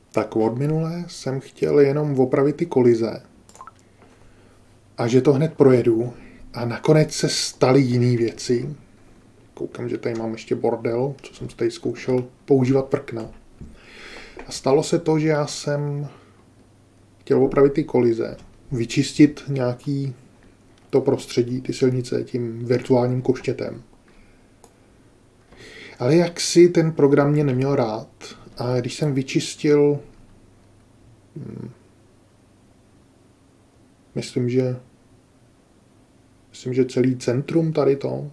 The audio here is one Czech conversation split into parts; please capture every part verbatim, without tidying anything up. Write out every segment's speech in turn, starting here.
Tak od minule jsem chtěl jenom opravit ty kolize. A že to hned projedu. A nakonec se staly jiné věci. Koukám, že tady mám ještě bordel, co jsem tady zkoušel používat prkna. A stalo se to, že já jsem chtěl opravit ty kolize. Vyčistit nějaký to prostředí, ty silnice tím virtuálním koštětem. Ale jak si ten program mě neměl rád. A když jsem vyčistil, hmm, myslím, že myslím, že celý centrum tady to.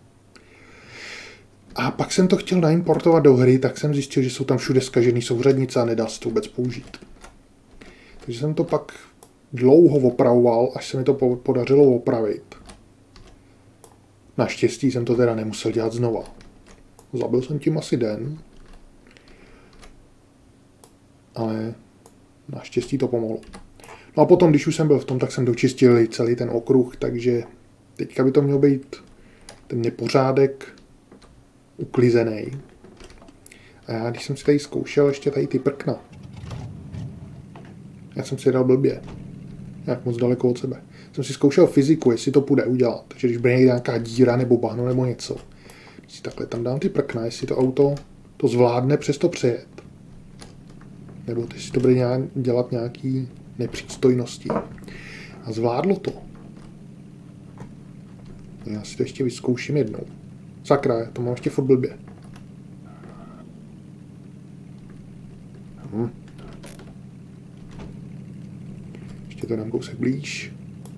A pak jsem to chtěl naimportovat do hry, tak jsem zjistil, že jsou tam všude zkažený souřadnice a nedá se to vůbec použít. Takže jsem to pak dlouho opravoval, až se mi to podařilo opravit. Naštěstí jsem to teda nemusel dělat znova. Zabil jsem tím asi den. Ale naštěstí to pomohlo. No a potom, když už jsem byl v tom, tak jsem dočistil celý ten okruh, takže teďka by to měl být ten nepořádek uklizený. A já, když jsem si tady zkoušel ještě tady ty prkna, já jsem si dal blbě. Jak moc daleko od sebe. Jsem si zkoušel fyziku, jestli to půjde udělat. Takže když bude nějaká díra nebo bahno nebo něco, když si takhle tam dám ty prkna, jestli to auto to zvládne přesto přejet. Nebo jestli to bude nějak, dělat nějaký nepřístojnosti. A zvládlo to. Já si to ještě vyzkouším jednou. Sakra, já to mám ještě furt blbě. Hm. Ještě to dám kousek blíž.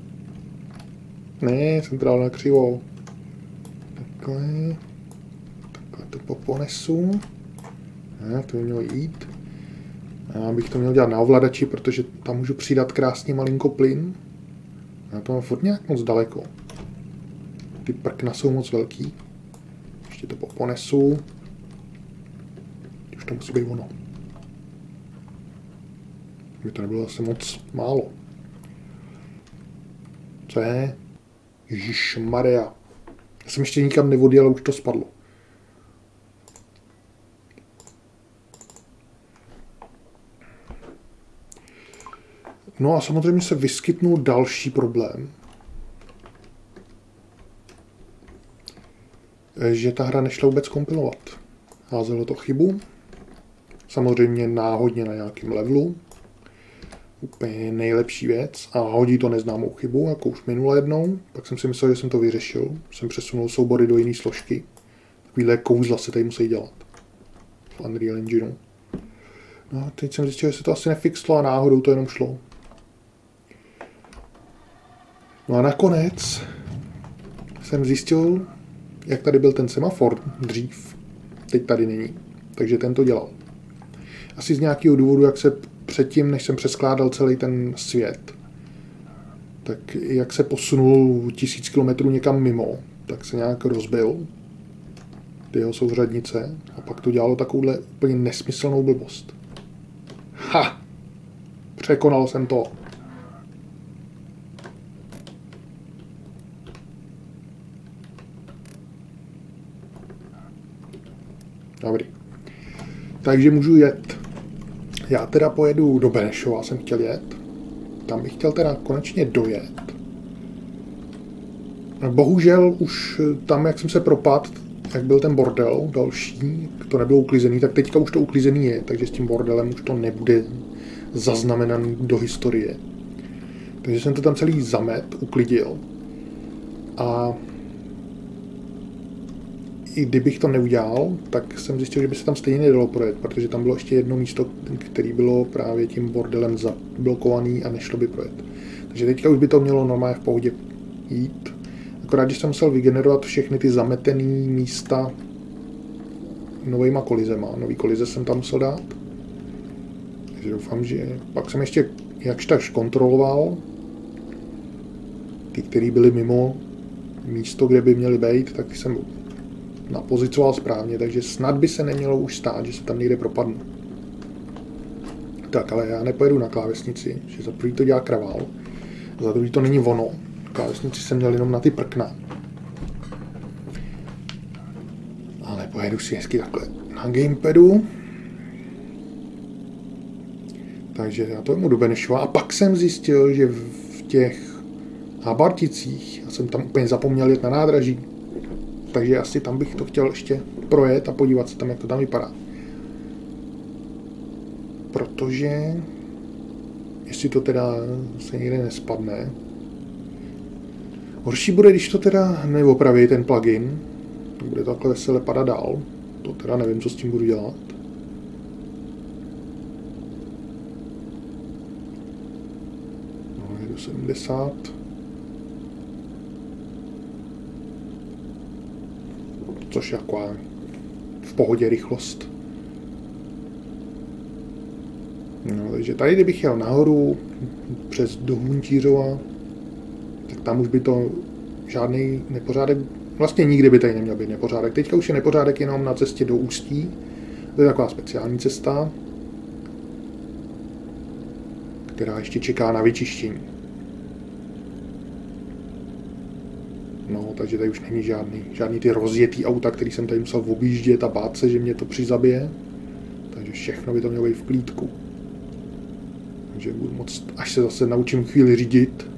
Ne, jsem to dal na křivo. Takhle. Takhle to poponesu. Ne, to by mělo jít. Já bych to měl dělat na ovladači, protože tam můžu přidat krásně malinko plyn. Já to mám furt nějak moc daleko. Ty prkna jsou moc velký. Ještě to poponesu. Už to musí být ono. By to nebylo zase moc málo. Co je? Ježišmarja. Já jsem ještě nikam nevodil, ale už to spadlo. No a samozřejmě se vyskytnul další problém. Že ta hra nešla vůbec kompilovat. Házelo to chybu. Samozřejmě náhodně na nějakém levelu. Úplně nejlepší věc. A hodí to neznámou chybu, jako už minule jednou. Pak jsem si myslel, že jsem to vyřešil. Jsem přesunul soubory do jiné složky. Takovýhle kouzla se tady musí dělat. V Unreal Engineu. No a teď jsem zjistil, že se to asi nefixlo a náhodou to jenom šlo. No a nakonec jsem zjistil, jak tady byl ten semafor dřív. Teď tady není. Takže ten to dělal. Asi z nějakého důvodu, jak se předtím, než jsem přeskládal celý ten svět, tak jak se posunul tisíc kilometrů někam mimo, tak se nějak rozbil ty jeho souřadnice a pak to dělalo takovouhle úplně nesmyslnou blbost. Ha! Překonal jsem to. Dobrý. Takže můžu jet. Já teda pojedu do Benešova, jsem chtěl jet. Tam bych chtěl teda konečně dojet. Bohužel už tam, jak jsem se propadl, jak byl ten bordel další, to nebylo uklizený, tak teďka už to uklizený je, takže s tím bordelem už to nebude zaznamenaný do historie. Takže jsem to tam celý zamet, uklidil. A i kdybych to neudělal, tak jsem zjistil, že by se tam stejně nedalo projet, protože tam bylo ještě jedno místo, které bylo právě tím bordelem zablokovaný a nešlo by projet. Takže teďka už by to mělo normálně v pohodě jít. Akorát, když jsem musel vygenerovat všechny ty zametené místa novýma kolizema. Nový kolize jsem tam musel dát. Takže doufám, že pak jsem ještě jakž takž kontroloval ty, které byly mimo místo, kde by měly být, tak jsem napozicoval správně, takže snad by se nemělo už stát, že se tam někde propadnu. Tak, ale já nepojedu na klávesnici, že za prvý to dělá kravál, za druhý to není ono. Klávesnici jsem měl jenom na ty prkna. Ale pojedu si hezky takhle na gamepadu. Takže já to jemu do Benešova. A pak jsem zjistil, že v těch Habarticích, já jsem tam úplně zapomněl jet na nádraží, takže asi tam bych to chtěl ještě projet a podívat se tam, jak to tam vypadá. Protože jestli to teda se někde nespadne. Horší bude, když to teda neopraví ten plugin. Bude to takhle veselé padat dál. To teda nevím, co s tím budu dělat. No, jedu sedmdesát. Což je taková v pohodě rychlost. No, takže tady, kdybych jel nahoru přes do Huntířova, tak tam už by to žádný nepořádek, vlastně nikdy by tady neměl být nepořádek. Teďka už je nepořádek jenom na cestě do Ústí. To je taková speciální cesta, která ještě čeká na vyčištění. No, takže tady už není žádný, žádný ty rozjetý auta, který jsem tady musel objíždět a bát se, že mě to přizabije. Takže všechno by to mělo být v klídku. Takže budu moc, až se zase naučím chvíli řídit,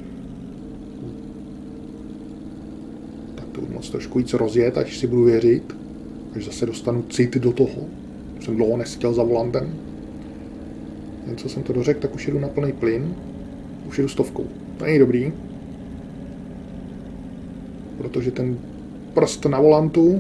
tak to budu moc trošku víc rozjet, až si budu věřit, až zase dostanu cit do toho. Jsem dlouho neseděl za volantem. Jen co jsem to dořekl, tak už jedu na plný plyn. Už jedu stovkou. To není dobrý. Protože ten prst na volantu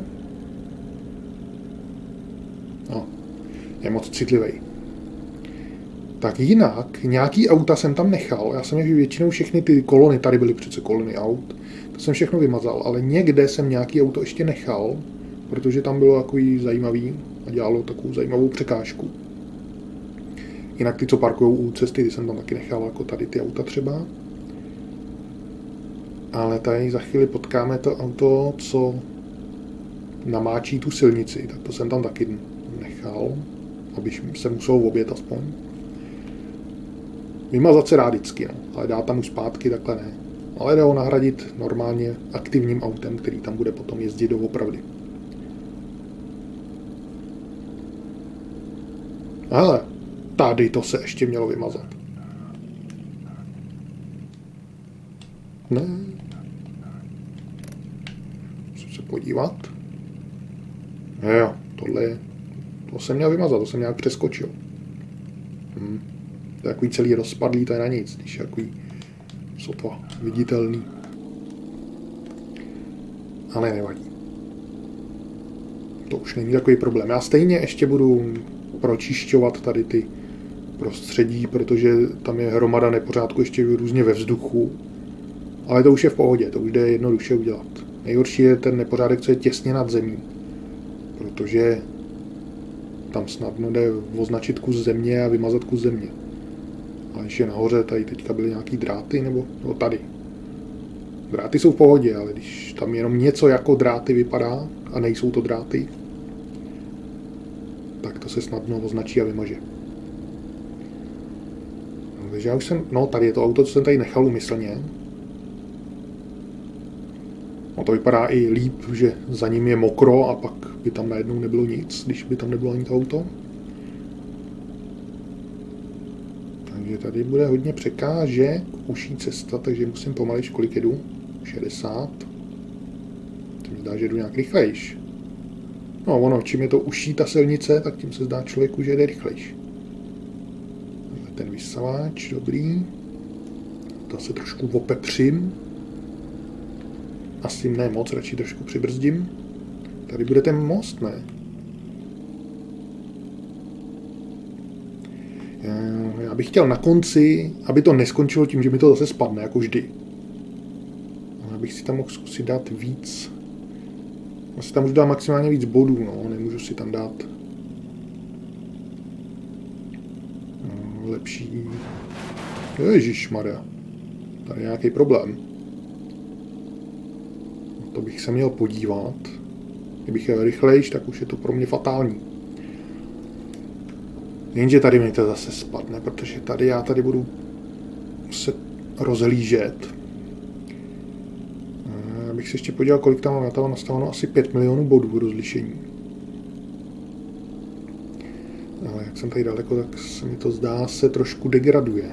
no, je moc citlivý. Tak jinak, nějaký auta jsem tam nechal, já jsem je většinou všechny ty kolony, tady byly přece kolony aut, to jsem všechno vymazal, ale někde jsem nějaký auto ještě nechal, protože tam bylo takový zajímavý a dělalo takovou zajímavou překážku. Jinak ty, co parkují u cesty, ty jsem tam taky nechal, jako tady ty auta třeba. Ale tady za chvíli potkáme to auto, co namáčí tu silnici, tak to jsem tam taky nechal, aby se musel objet aspoň. Vymazat se rád vždycky, no, ale dát tam už zpátky, takhle ne. Ale jde ho nahradit normálně aktivním autem, který tam bude potom jezdit doopravdy. Ale tady to se ještě mělo vymazat. Ne. Musím se podívat. Jo, tohle je... To jsem měl vymazat, to jsem nějak přeskočil. Hm. To je takový celý rozpadlý, to je na nic, když je takový sotva viditelný. Ale nevadí. To už není takový problém. Já stejně ještě budu pročišťovat tady ty prostředí, protože tam je hromada nepořádku ještě různě ve vzduchu. Ale to už je v pohodě, to už jde jednoduše udělat. Nejhorší je ten nepořádek, co je těsně nad zemí. Protože tam snadno jde označit kus země a vymazat kus země. Ale když je nahoře, tady teďka byly nějaký dráty, nebo, nebo tady. Dráty jsou v pohodě, ale když tam jenom něco jako dráty vypadá, a nejsou to dráty, tak to se snadno označí a vymaže. No, takže já už jsem, no tady je to auto, co jsem tady nechal úmyslně. No to vypadá i líp, že za ním je mokro a pak by tam najednou nebylo nic, když by tam nebylo ani to auto. Takže tady bude hodně překážek, uší cesta, takže musím pomalejš, kolik jedu? šedesát. To mi zdá, že jdu nějak rychlejš. No ono, čím je to uší ta silnice, tak tím se zdá člověku, že jde rychlejš. Ten vysavač, dobrý. To se trošku opepřím. Asi ne moc, radši trošku přibrzdím. Tady bude ten most, ne? Já bych chtěl na konci, aby to neskončilo tím, že mi to zase spadne, jako vždy. Já bych si tam mohl zkusit dát víc. Já si tam už dám maximálně víc bodů, no, nemůžu si tam dát no, lepší. Ježišmarja, tady je nějaký problém. To bych se měl podívat. Kdybych jel rychlejš, tak už je to pro mě fatální. Jenže tady mi to zase spadne, protože tady já tady budu se rozhlížet. Já bych se ještě podíval, kolik tam mám. Já tam mám nastaveno asi pět milionů bodů rozlišení. Ale jak jsem tady daleko, tak se mi to zdá se trošku degraduje.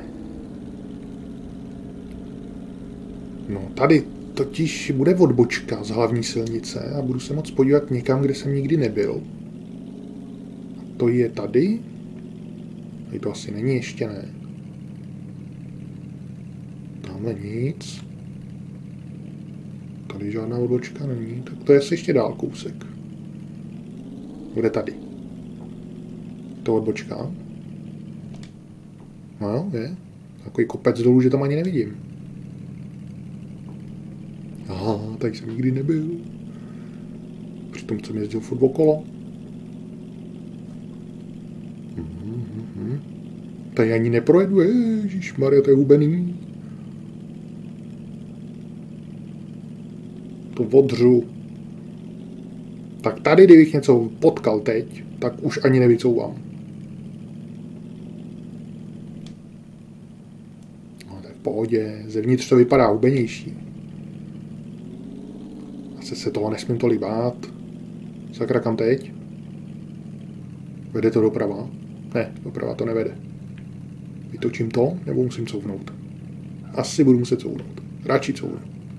No, tady totiž bude odbočka z hlavní silnice a budu se moct podívat někam, kde jsem nikdy nebyl. A to je tady? Tady to asi není, ještě ne. Tamhle nic. Tady žádná odbočka není, tak to je asi ještě dál kousek. Bude tady. To odbočka. No jo, je. Takový kopec dolů, že tam ani nevidím. Aha, tady jsem nikdy nebyl. Přitom jsem jezdil furt okolo. Mm-hmm. Tady ani neprojedu, ježišmarja, to je hubený. To odřu. Tak tady, kdybych něco potkal teď, tak už ani nevycouvám. No, to je v pohodě. Zevnitř to vypadá hubenější. Asi se toho nesmím tolik bát. Sakra, kam teď? Vede to doprava? Ne, doprava to nevede. Vytočím to, nebo musím couvnout? Asi budu muset couvnout. Radši couvnu.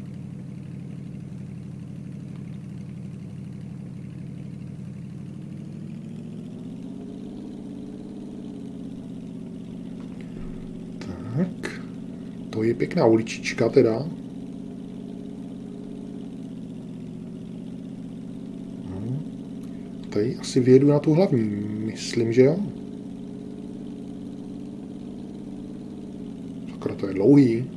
Tak. To je pěkná uličička teda. Tady asi vyjedu na tu hlavní. Myslím, že jo. Sakra, to je dlouhý.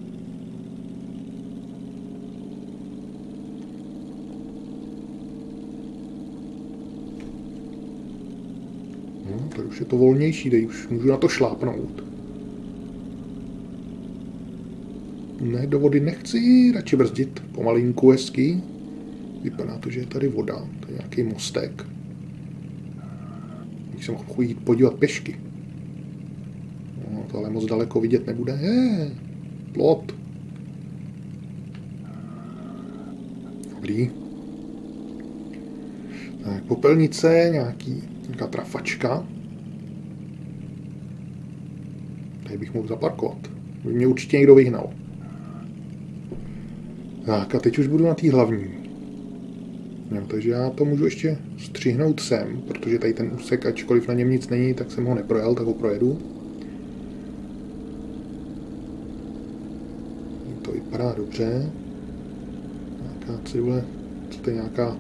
No, tady už je to volnější, tady už můžu na to šlápnout. Ne, do vody nechci, radši brzdit. Pomalinku, hezky. Vypadá to, že je tady voda. To je nějaký mostek. Když se mohl jít podívat pěšky. No, to ale moc daleko vidět nebude. Je, plot. Dobrý. Tak, popelnice, nějaký, nějaká trafačka. Tady bych mohl zaparkovat. By mě určitě někdo vyhnal. Tak a teď už budu na té hlavní. No, takže já to můžu ještě střihnout sem, protože tady ten úsek, ačkoliv na něm nic není, tak jsem ho neprojel, tak ho projedu. To vypadá dobře. Nějaká cedule, co to je nějaká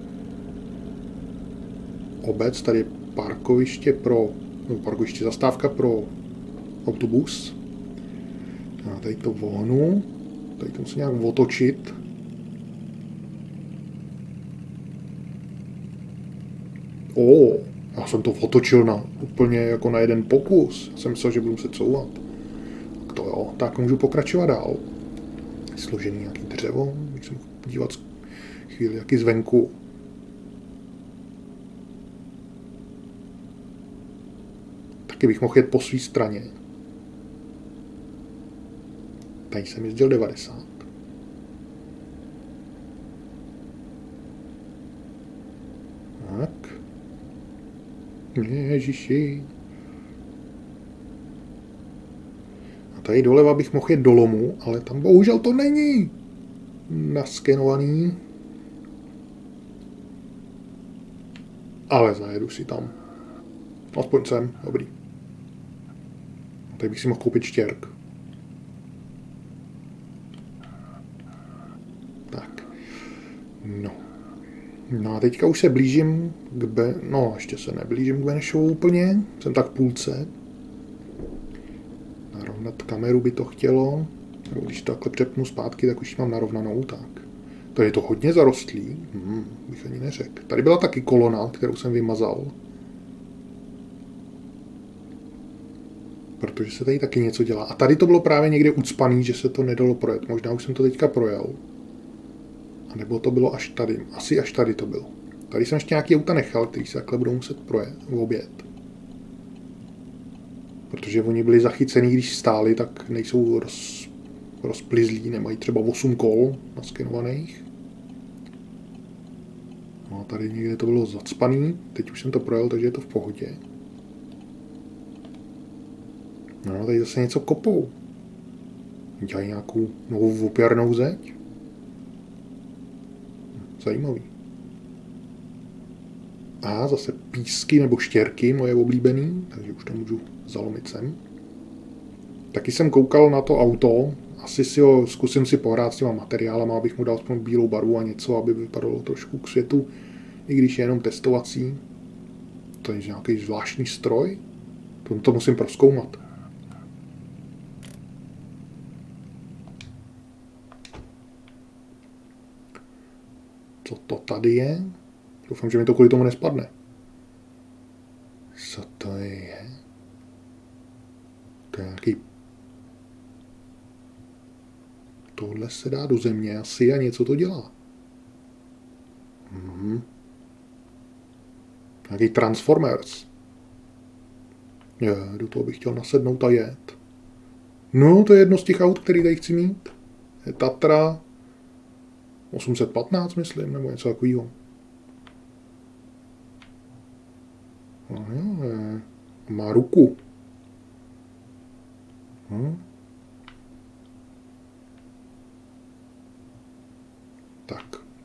obec, tady je parkoviště pro, no, parkoviště, zastávka pro autobus. A tady to vohnu, tady to musím nějak otočit. O, já jsem to otočil na úplně jako na jeden pokus. Já jsem myslel, že budu muset couvat. Tak to jo, tak můžu pokračovat dál. Složený nějaký dřevo, bych se mohl dívat chvíli jaký zvenku. Taky bych mohl jet po své straně. Tady jsem jezdil devadesát. Tak. Ježiši. A tady doleva bych mohl jet do lomu, ale tam bohužel to není naskenovaný. Ale zajedu si tam. Aspoň sem, dobrý. A tady bych si mohl koupit štěrk. Tak. No. No a teďka už se blížím k Be... No, ještě se neblížím k Benešovu úplně. Jsem tak v půlce. Narovnat kameru by to chtělo. Nebo když to takhle přepnu zpátky, tak už mám narovnanou, tak. Tady je to hodně zarostlý. Hmm, bych ani neřekl. Tady byla taky kolona, kterou jsem vymazal. Protože se tady taky něco dělá. A tady to bylo právě někde ucpaný, že se to nedalo projet. Možná už jsem to teďka projel. A nebo to bylo až tady. Asi až tady to bylo. Tady jsem ještě nějaký auta nechal, který se takhle budou muset projet, obět. Protože oni byli zachycený, když stáli, tak nejsou roz, rozplizlí, nemají třeba osm kol naskenovaných. No a tady někde to bylo zacpaný, teď už jsem to projel, takže je to v pohodě. No, tady zase něco kopou. Dělají nějakou novou opěrnou zeď. Zajímavý. A zase písky nebo štěrky, moje oblíbený, takže už to můžu zalomit sem. Taky jsem koukal na to auto, asi si ho zkusím si pohrát s těma materiálama, abych mu dal aspoň bílou barvu a něco, aby vypadalo trošku k světu, i když je jenom testovací. To je nějaký zvláštní stroj, to, to musím prozkoumat. Co to tady je? Doufám, že mi to kvůli tomu nespadne. Co to je? To je nějaký... Tohle se dá do země asi a něco to dělá. Mhm. Nějaký Transformers. Je, do toho bych chtěl nasednout a jet. No, to je jedno z těch aut, který tady chci mít. Je Tatra osm set patnáct, myslím, nebo něco takového. No, je. Má ruku. Hm. Tak.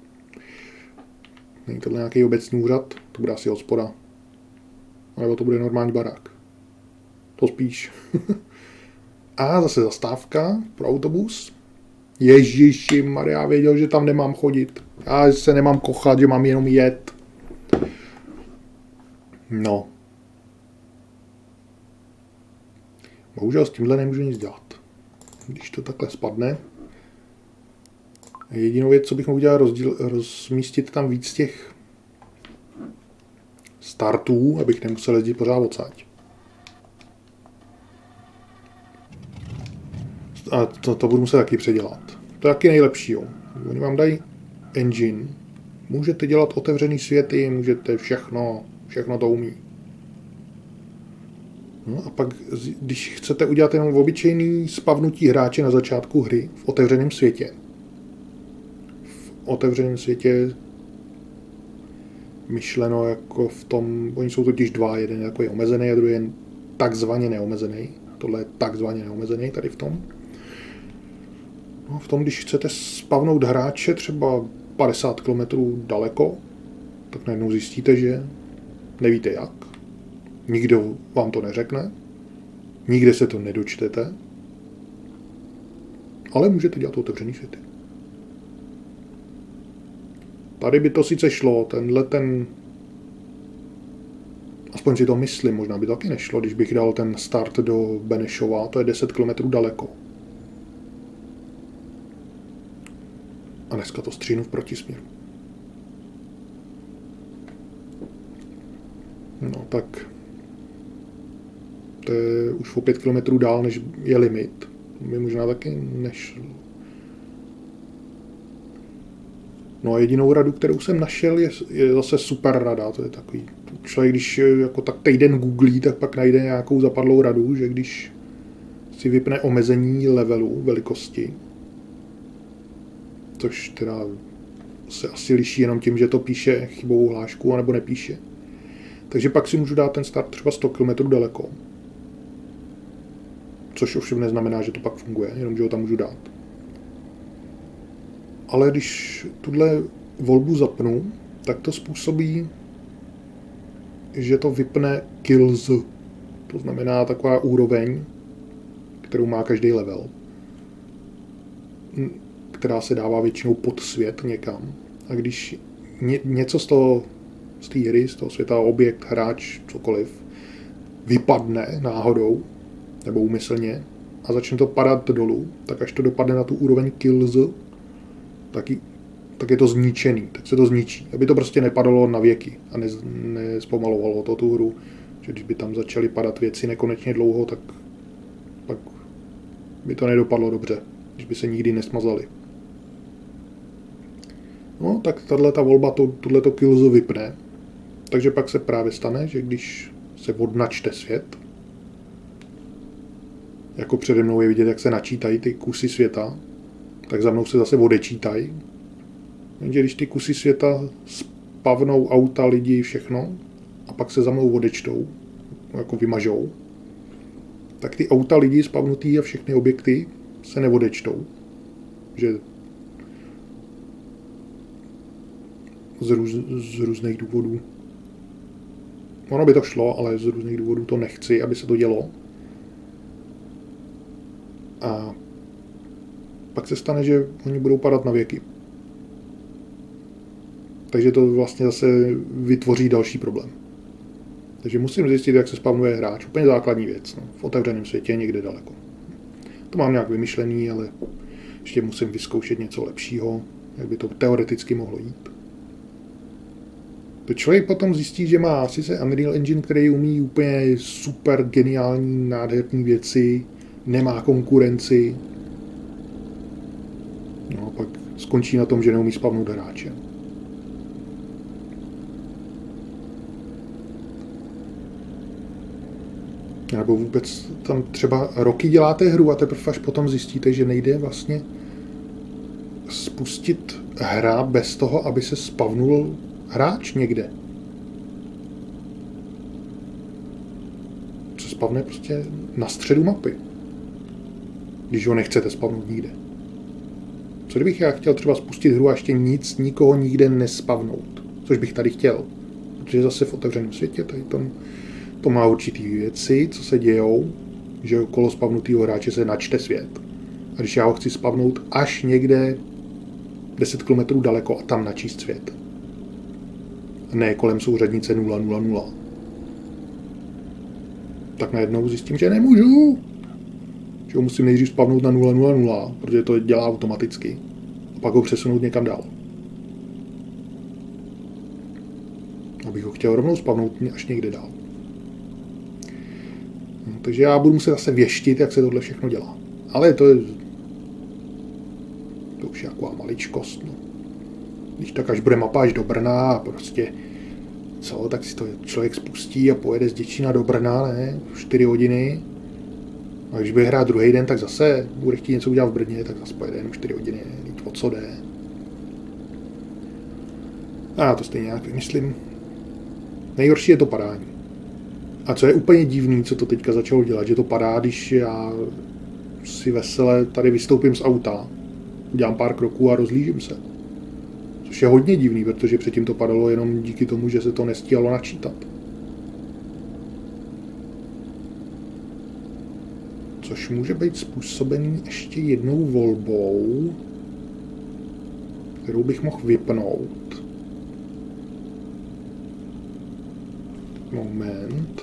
Není tohle nějaký obecný úřad? To bude asi hospoda. Nebo to bude normální barák. To spíš. A zase zastávka pro autobus. Ježiši Maria, věděl, že tam nemám chodit. Já se nemám kochat, že mám jenom jet. No. Bohužel s tímhle nemůžu nic dělat. Když to takhle spadne. Jedinou věc, co bych mohl udělat, rozdíl, rozmístit tam víc těch startů, abych nemusel jezdit pořád odsaď. A to, to budu muset taky předělat. To je taky nejlepší. Jo. Oni vám dají engine. Můžete dělat otevřený světy, můžete všechno, všechno to umí. No a pak, když chcete udělat jenom obyčejný spavnutí hráče na začátku hry v otevřeném světě, v otevřeném světě myšleno jako v tom, oni jsou totiž dva, jeden je takový omezený a druhý je takzvaně neomezený. Tohle je takzvaně neomezený tady v tom. No, v tom, když chcete spavnout hráče třeba padesát kilometrů daleko, tak najednou zjistíte, že nevíte jak. Nikdo vám to neřekne. Nikde se to nedočtete. Ale můžete dělat otevřený světy. Tady by to sice šlo, tenhle ten... Aspoň si to myslím, možná by to taky nešlo, když bych dal ten start do Benešova, to je deset kilometrů daleko. A dneska to stříhnu v protisměru. No tak... To je už o pět kilometrů dál, než je limit. To by možná taky nešlo. No a jedinou radu, kterou jsem našel, je, je zase super rada. To je takový, člověk, když jako tak týden googlí, tak pak najde nějakou zapadlou radu, že když si vypne omezení levelu, velikosti, což teda se asi liší jenom tím, že to píše chybovou hlášku, anebo nepíše. Takže pak si můžu dát ten start třeba sto kilometrů daleko. Což ovšem neznamená, že to pak funguje, jenom že ho tam můžu dát. Ale když tuhle volbu zapnu, tak to způsobí, že to vypne kills. To znamená taková úroveň, kterou má každý level, která se dává většinou pod svět někam. A když ně, něco z toho, z té hry, z toho světa, objekt, hráč, cokoliv, vypadne náhodou, nebo úmyslně, a začne to padat dolů, tak až to dopadne na tu úroveň kills, tak, tak je to zničený, tak se to zničí, aby to prostě nepadalo na věky a ne, nespomalovalo to tu hru, že když by tam začaly padat věci nekonečně dlouho, tak pak by to nedopadlo dobře, když by se nikdy nesmazaly. No, tak tato volba to, tohleto kills vypne, takže pak se právě stane, že když se odnačte svět, jako přede mnou je vidět, jak se načítají ty kusy světa, tak za mnou se zase odečítají. Jenže když ty kusy světa spavnou auta, lidi, všechno, a pak se za mnou odečtou, jako vymažou, tak ty auta lidí spavnutý a všechny objekty se neodečtou. Že z, růz, z různých důvodů. Ono by to šlo, ale z různých důvodů to nechci, aby se to dělo. A pak se stane, že oni budou padat na věky. Takže to vlastně zase vytvoří další problém. Takže musím zjistit, jak se spavnuje hráč. Úplně základní věc. No. V otevřeném světě někde daleko. To mám nějak vymyšlený, ale ještě musím vyzkoušet něco lepšího, jak by to teoreticky mohlo jít. To člověk potom zjistí, že má sice Unreal Engine, který umí úplně super geniální, nádherné věci, nemá konkurenci. No a pak skončí na tom, že neumí spavnout hráče. Nebo vůbec tam třeba roky děláte hru a teprve až potom zjistíte, že nejde vlastně spustit hra bez toho, aby se spavnul hráč někde. Se spavne prostě na středu mapy. Když ho nechcete spavnout nikde. Co kdybych já chtěl třeba spustit hru a ještě nic, nikoho nikde nespavnout? Což bych tady chtěl. Protože zase v otevřeném světě tady tom, to má určitý věci, co se dějou, že okolo spavnutýho hráče se načte svět. A když já ho chci spavnout až někde deset kilometrů daleko a tam načíst svět. A ne kolem souřadnice nula nula nula. Tak najednou zjistím, že nemůžu. Že ho musím nejdřív spavnout na nula nula nula, protože to dělá automaticky. A pak ho přesunout někam dál. Abych ho chtěl rovnou spavnout až někde dál. No, takže já budu muset zase věštit, jak se tohle všechno dělá. Ale to je... To už je taková maličkost. No. Když tak až bude mapa až do Brna a prostě... Co, tak si to člověk spustí a pojede z Děčína do Brna, ne? čtyři hodiny. A když bude hrát druhý den, tak zase bude chtít něco udělat v Brně, tak zase pojede jenom čtyři hodiny. Víc o co jde. A já to stejně nějak vymyslím. Nejhorší je to padání. A co je úplně divný, co to teďka začalo dělat, že to padá, když já si vesele tady vystoupím z auta, udělám pár kroků a rozlížím se. Což je hodně divný, protože předtím to padalo jenom díky tomu, že se to nestíhalo načítat. Což může být způsobený ještě jednou volbou, kterou bych mohl vypnout. Moment.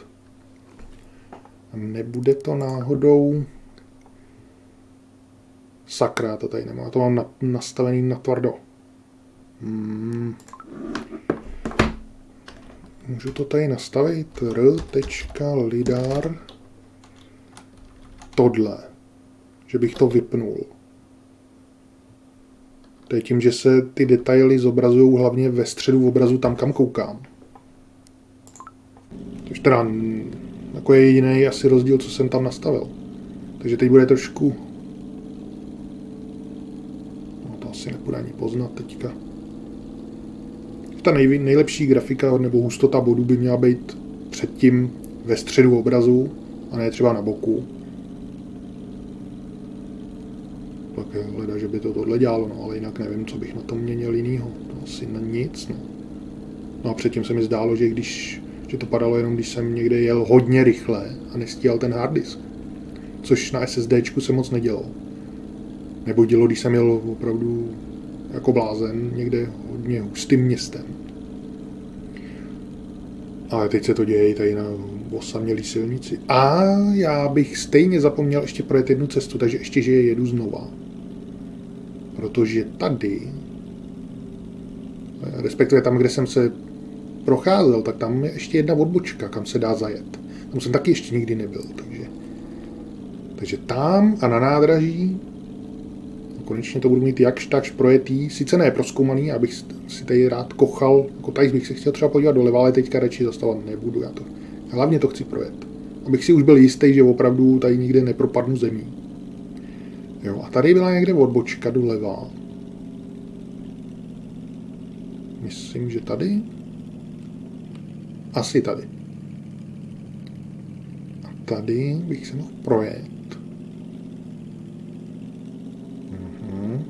Nebude to náhodou... Sakra, to tady nemá. To mám na, nastavený na tvrdo. Hmm. Můžu to tady nastavit. r.lidar tohle. Že bych to vypnul. To je tím, že se ty detaily zobrazují hlavně ve středu obrazu tam, kam koukám. Takže teda jako je jediný asi rozdíl, co jsem tam nastavil. Takže teď bude trošku... No to asi nepůjde ani poznat teďka. Ta nej, nejlepší grafika nebo hustota bodů by měla být předtím ve středu obrazu a ne třeba na boku. Tak je hleda, že by to tohle dělalo, no, ale jinak nevím, co bych na tom měnil jinýho. To asi na nic, no. No a předtím se mi zdálo, že když že to padalo jenom, když jsem někde jel hodně rychle a nestíhal ten harddisk. Což na SSDčku se moc nedělo. Nebo dělo, když jsem jel opravdu jako blázen někde hodně hustým městem. Ale teď se to děje tady na osamělý silnici. A já bych stejně zapomněl ještě projet jednu cestu, takže ještě, že je jedu znova. Protože tady, respektive tam, kde jsem se procházel, tak tam je ještě jedna odbočka, kam se dá zajet. Tam jsem taky ještě nikdy nebyl, takže... Takže tam a na nádraží konečně to budu mít jakž takž projetý, sice ne prozkoumaný, abych si tady rád kochal, jako tady bych se chtěl třeba podívat doleva, ale teďka radši zastavovat nebudu, já to. Hlavně to chci projet. Abych si už byl jistý, že opravdu tady nikde nepropadnu zemí. Jo, a tady byla někde odbočka doleva. Myslím, že tady. Asi tady. A tady bych se mohl projet. Mhm.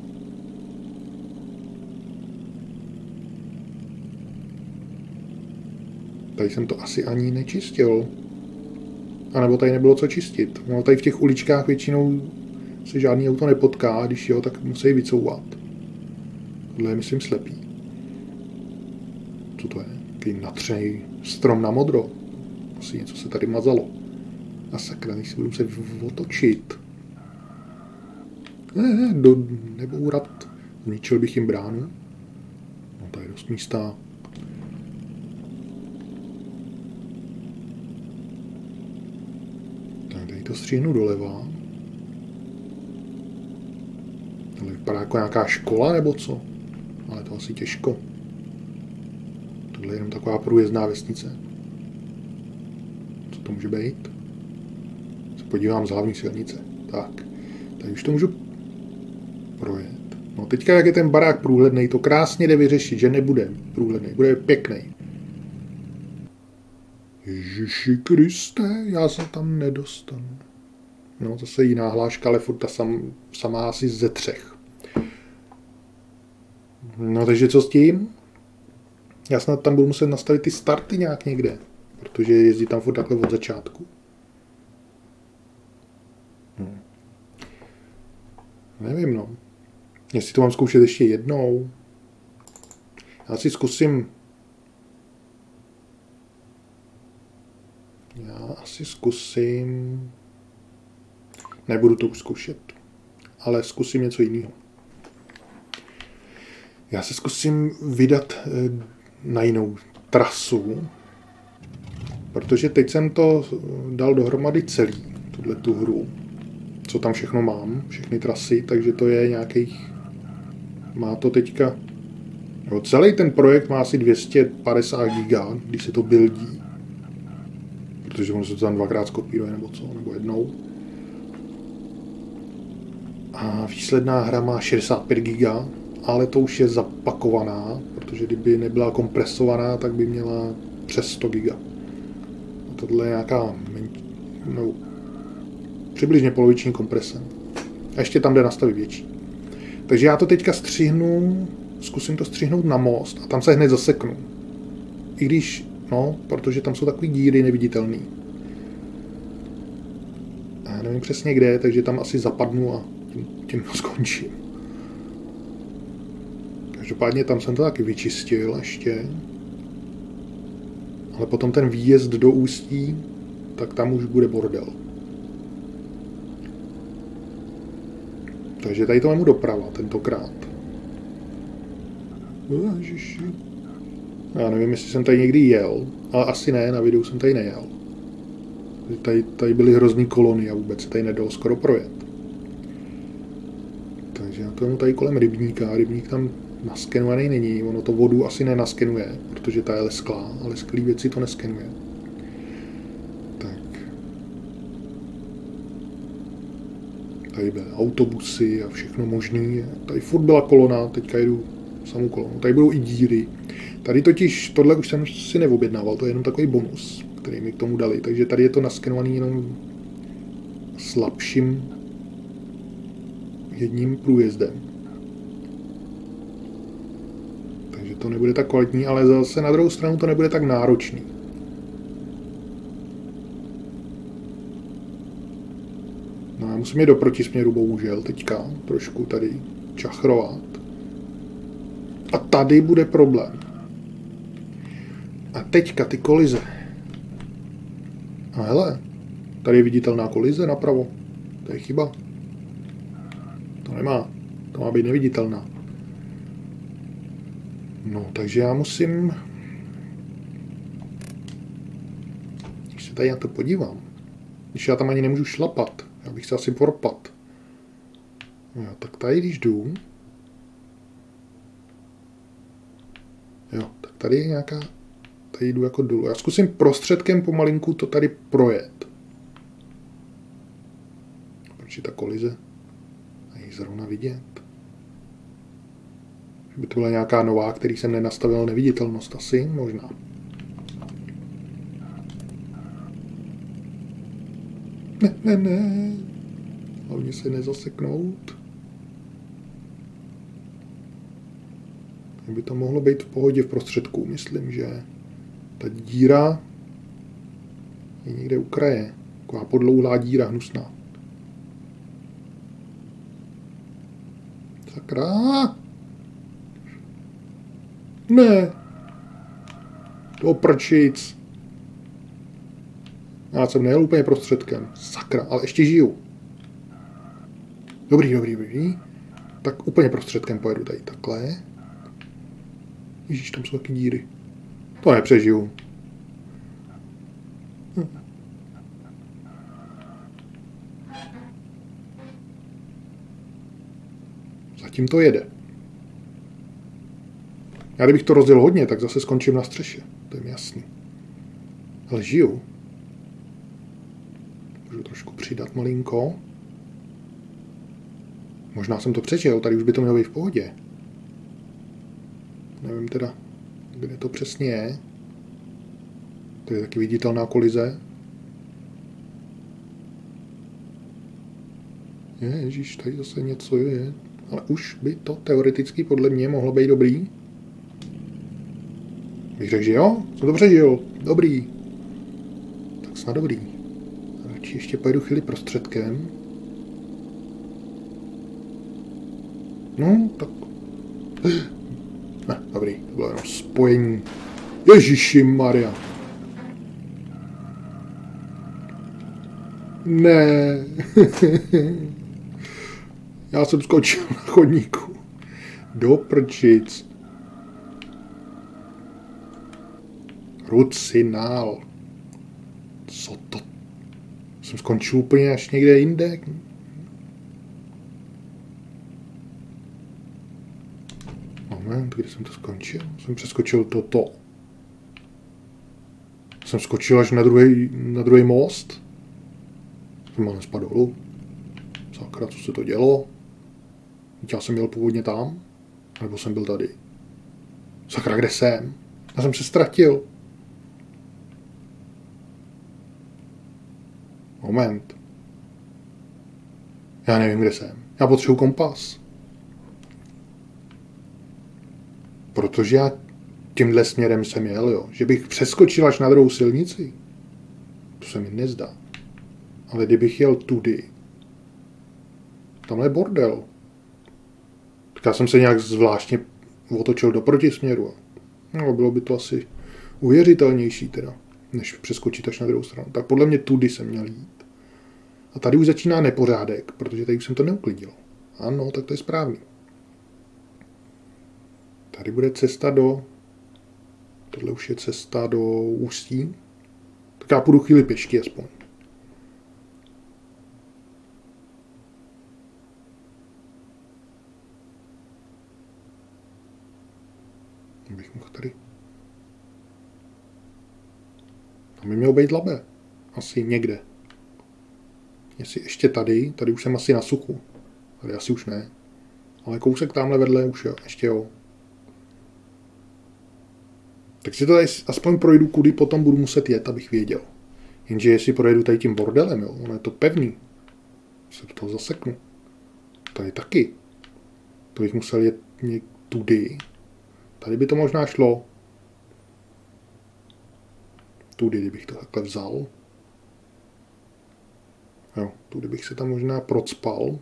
Tady jsem to asi ani nečistil. A nebo tady nebylo co čistit. No, tady v těch uličkách většinou se žádný auto nepotká, když jo, tak musí vycouvat. Tohle je, myslím, slepý. Co to je? Taký natřený strom na modro. Asi něco se tady mazalo. A sakra, než si budu se otočit. Ne, ne, do, nebourat. Zničil bych jim bránu. No, tady je dost místa. Tak tady to stříhnu doleva. Tohle vypadá jako nějaká škola, nebo co? Ale to asi těžko. Tohle je jenom taková průjezdná vesnice. Co to může být? Se podívám z hlavní silnice. Tak, tady už to můžu projet. No teďka, jak je ten barák průhledný, to krásně jde vyřešit, že nebude průhledný, bude pěkný. Ježiši Kriste, já se tam nedostanu. No, zase jiná hláška, ale furt ta sam, samá asi ze třech. No, takže co s tím? Já snad tam budu muset nastavit ty starty nějak někde, protože jezdí tam furt takhle od začátku. Hm. Nevím, no. Jestli to mám zkoušet ještě jednou. Já si zkusím... Já asi zkusím... Nebudu to už zkoušet, ale zkusím něco jiného. Já se zkusím vydat na jinou trasu, protože teď jsem to dal dohromady celý, tuhle tu hru, co tam všechno mám, všechny trasy, takže to je nějakých, má to teďka, jo, celý ten projekt má asi dvě stě padesát giga, když se to buildí, protože on se to tam dvakrát skopíruje, nebo co, nebo jednou. A výsledná hra má šedesát pět giga, ale to už je zapakovaná, protože kdyby nebyla kompresovaná, tak by měla přes sto giga. A tohle je nějaká menší, no, přibližně poloviční komprese. A ještě tam jde nastavit větší. Takže já to teďka střihnu, zkusím to střihnout na most a tam se hned zaseknu. I když, no, protože tam jsou takový díry neviditelný. A já nevím přesně kde, takže tam asi zapadnu a tím, tím to skončím. Každopádně tam jsem to taky vyčistil ještě. Ale potom ten výjezd do Ústí, tak tam už bude bordel. Takže tady to mám doprava tentokrát. Ježiši. Já nevím, jestli jsem tady někdy jel, ale asi ne, na videu jsem tady nejel. Tady, tady byly hrozný kolony a vůbec se tady nedalo skoro projet. Takže já to mám tady kolem rybníka, rybník tam naskenovaný není, ono to vodu asi nenaskenuje, protože ta je lesklá, ale lesklý věci to neskenuje. Tak. Tady byly autobusy a všechno možný. Tady furt byla kolona, teďka jdu samou kolonu. Tady budou i díry. Tady totiž, tohle už jsem si neobjednával, to je jenom takový bonus, který mi k tomu dali. Takže tady je to naskenovaný jenom slabším jedním průjezdem. Takže to nebude tak kvalitní, ale zase na druhou stranu to nebude tak náročný. No já musím jít do protisměru, bohužel, teďka trošku tady čachrovat. A tady bude problém. A teďka ty kolize. A hele, tady je viditelná kolize napravo. To je chyba. To nemá. To má být neviditelná. No, takže já musím... Když se tady na to podívám. Když já tam ani nemůžu šlapat. Já bych se asi porpat. Jo, tak tady když jdu... Jo, tak tady je nějaká... Tady jdu jako dolů. Já zkusím prostředkem pomalinku to tady projet. Proč je ta kolize? Není zrovna vidět. By to byla nějaká nová, který jsem nenastavil neviditelnost asi, možná. Ne, ne, ne. Hlavně se nezaseknout. By to mohlo být v pohodě v prostředku. Myslím, že ta díra je někde u kraje. Taková podlouhlá díra, hnusná. Sakra! Ne! Do prčic! Já jsem nejel úplně prostředkem. Sakra, ale ještě žiju. Dobrý, dobrý, dobrý. Tak úplně prostředkem pojedu tady takhle. Ježíš, tam jsou taky díry. To nepřežiju. Hm. Zatím to jede. Já kdybych to rozděl hodně, tak zase skončím na střeše. To je mi jasný. Ale žiju. Můžu trošku přidat malinko. Možná jsem to přežil, tady už by to mělo být v pohodě. Nevím teda, kde to přesně je. To je taky viditelná kolize. Ježíš, tady zase něco je. Ale už by to teoreticky podle mě mohlo být dobrý. Bych řekl, že jo? Jsem to přežil. Dobrý. Tak snad dobrý. Radši ještě pojedu chvíli prostředkem. No, tak... Ne, dobrý, to bylo jenom spojení. Ježiši Maria. Ne. Já jsem skočil na chodníku. Do prčic. Rucinál. Co to? Jsem skončil úplně až někde jinde. Moment, kde jsem to skončil? Jsem přeskočil toto. Jsem skočil až na druhý, na druhý most. Jsem ale spadl dolů. Sakra, co se to dělo? Já jsem jel původně tam? Nebo jsem byl tady? Sakra, kde jsem? Já jsem se ztratil. Moment. Já nevím, kde jsem. Já potřebuji kompas. Protože já tímhle směrem jsem jel, jo. Že bych přeskočil až na druhou silnici. To se mi nezdá. Ale kdybych jel tudy. Tamhle je bordel. Tak já jsem se nějak zvláštně otočil do protisměru. No, bylo by to asi uvěřitelnější teda, než přeskočit až na druhou stranu. Tak podle mě tudy jsem měl jít. A tady už začíná nepořádek, protože tady už jsem to neuklidil. Ano, tak to je správný. Tady bude cesta do... Tohle už je cesta do Ústí. Tak já půjdu chvíli pěšky aspoň. Bych mohl tady... Tam by mělo být Labe. Asi někde. Jestli ještě tady, tady už jsem asi na suchu. Tady asi už ne. Ale kousek tamhle vedle už jo, ještě jo. Tak si to tady aspoň projdu, kudy potom budu muset jet, abych věděl. Jenže jestli projedu tady tím bordelem, jo, ono je to pevný. Se do toho zaseknu. Tady taky. To bych musel jet někde tudy. Tady by to možná šlo. Tudy, kdybych to takhle vzal. Jo, tudy bych se tam možná procpal.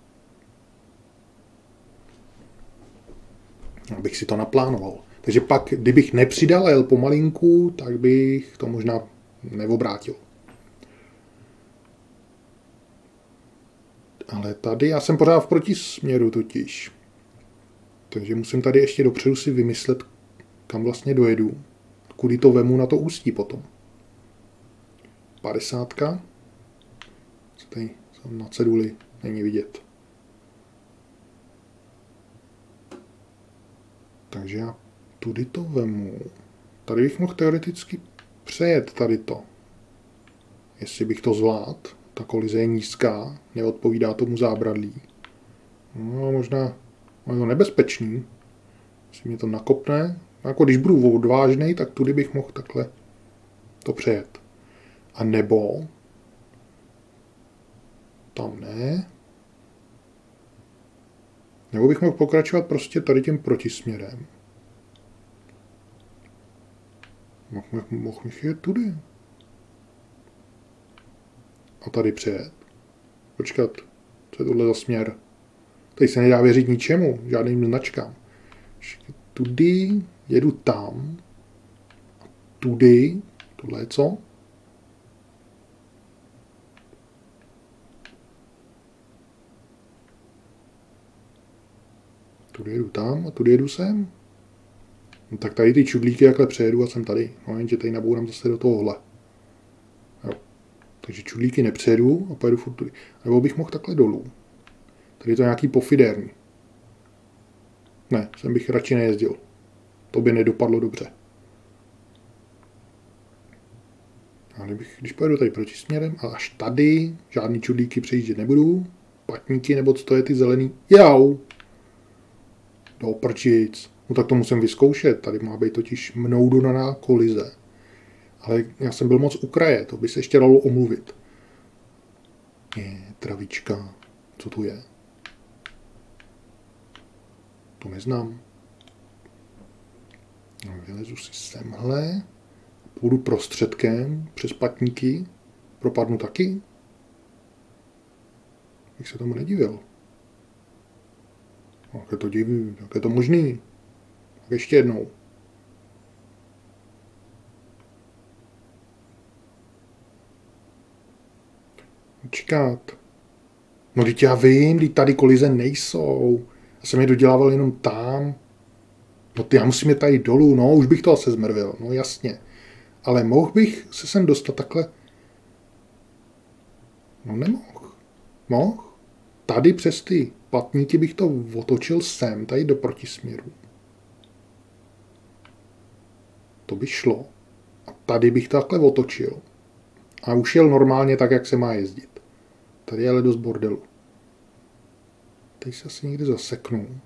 Abych si to naplánoval. Takže pak, kdybych nepřidal a jel pomalinku, tak bych to možná neobrátil. Ale tady já jsem pořád v protisměru totiž. Takže musím tady ještě dopředu si vymyslet, kam vlastně dojedu. Kudy to vemu na to Ústí potom. padesátka. Co tady na ceduli není vidět. Takže já tudy to vemu. Tady bych mohl teoreticky přejet tady to. Jestli bych to zvládl. Ta kolize je nízká, neodpovídá tomu zábradlí. No, možná je to nebezpečný. Jestli mě to nakopne. Jako když budu odvážnej, tak tudy bych mohl takhle to přejet. A nebo tam ne. Nebo bych mohl pokračovat prostě tady tím protisměrem. Mohl, mohl bych jít tudy. A tady přejet. Počkat, co je tohle za směr? Tady se nedá věřit ničemu, žádným značkám. Tudy, jedu tam. A tudy, tohle je co? Tudy jedu tam a tudy jedu sem. No tak tady ty čudlíky jakhle přejedu a jsem tady. No jenže tady nabourám zase do tohohle. Jo. Takže čudlíky nepřejedu a pojedu furt tudy. Nebo bych mohl takhle dolů. Tady je to nějaký pofidérní. Ne, sem bych radši nejezdil. To by nedopadlo dobře. A kdybych, když pojedu tady protisměrem a až tady, žádný čudlíky přejíždět nebudu. Patníky, nebo co to je ty zelený. Jau! Do prčic. No tak to musím vyzkoušet. Tady má být totiž mnou dodaná kolize. Ale já jsem byl moc u kraje, to by se ještě dalo omluvit. Je, travička. Co tu je? To neznám. No, vylezu si semhle. Půjdu prostředkem přes patníky. Propadnu taky. Bych se tomu nedivil. Jak je to divný, jak je to možný. Tak ještě jednou. Čekat. No teď já vím, teď tady kolize nejsou. Já jsem je dodělával jenom tam. No ty já musím je tady dolů, no už bych to asi zmrvil, no jasně. Ale mohl bych se sem dostat takhle? No nemohl. Mohl? Tady přes ty patníky bych to otočil sem, tady do protisměru. To by šlo. A tady bych to takhle otočil. A už jel normálně tak, jak se má jezdit. Tady je ale dost bordelu. Tady se asi někde zaseknu.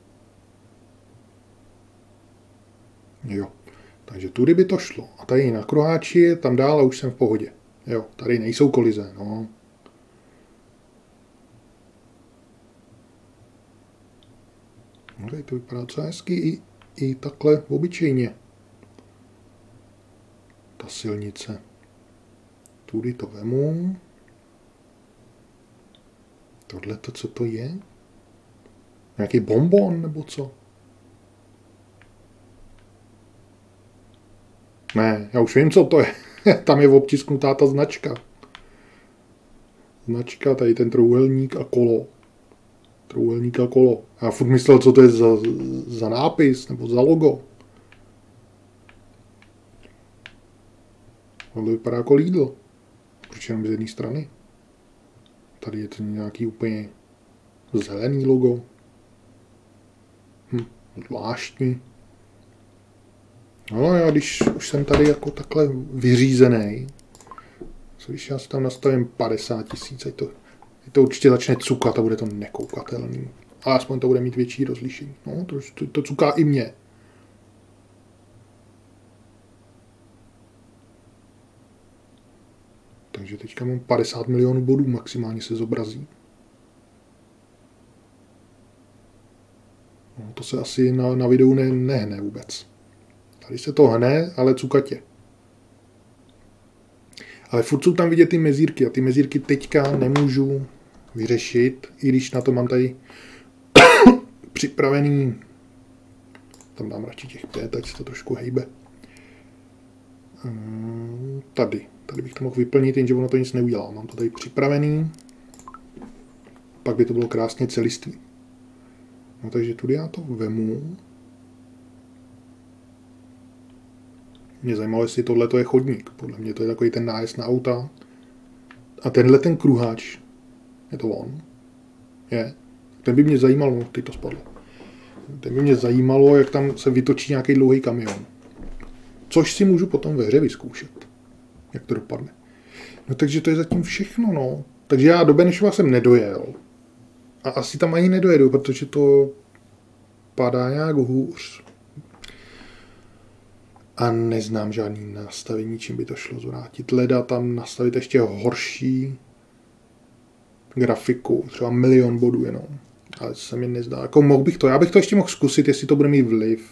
Jo. Takže tudy by to šlo. A tady na kruháči, tam dál a už jsem v pohodě. Jo, tady nejsou kolize, no. No, tady to vypadá docela hezky i, i takhle obyčejně. Ta silnice. Tudy to vemu. Tohle to, co to je? Nějaký bonbon nebo co? Ne, já už vím, co to je. Tam je obtisknutá ta značka. Značka, tady ten trouhelník a kolo. Trouhelník a kolo. Já furt myslel, co to je za, za nápis nebo za logo. Tohle vypadá jako Lidl. Proč jenom z jedné strany? Tady je to nějaký úplně zelený logo. Hm, zvláštní. No já když už jsem tady jako takhle vyřízený, co když já si tam nastavím padesát tisíc, ať to, ať to určitě začne cukat a bude to nekoukatelný. Ale aspoň to bude mít větší rozlišení. No, to, to, to cuká i mě. Takže teďka mám padesát milionů bodů, maximálně se zobrazí. No, to se asi na, na videu ne, nehne vůbec. Tady se to hne, ale cukatě. Ale furt jsou tam vidět ty mezírky a ty mezírky teďka nemůžu vyřešit, i když na to mám tady připravený. Tam dám radši těch pět, ať se to trošku hejbe. Tady. Tady bych to mohl vyplnit, jenže ono to nic neudělá. Mám to tady připravený. Pak by to bylo krásně celistvý. No takže tudy já to vemu. Mě zajímalo, jestli tohle je chodník. Podle mě to je takový ten nájezd na auta. A tenhle ten kruháč, je to on? Je. Ten by mě zajímalo, no, teď to spadlo. Ten by mě zajímalo, jak tam se vytočí nějaký dlouhý kamion. Což si můžu potom ve hře vyzkoušet. Jak to dopadne. No takže to je zatím všechno, no. Takže já do Benešova jsem nedojel. A asi tam ani nedojedu, protože to padá nějak hůř. A neznám žádný nastavení, čím by to šlo zvrátit. Leda tam nastavit ještě horší. grafiku, třeba milion bodů jenom. Ale se mi nezdá. Jako mohl bych to, já bych to ještě mohl zkusit, jestli to bude mít vliv.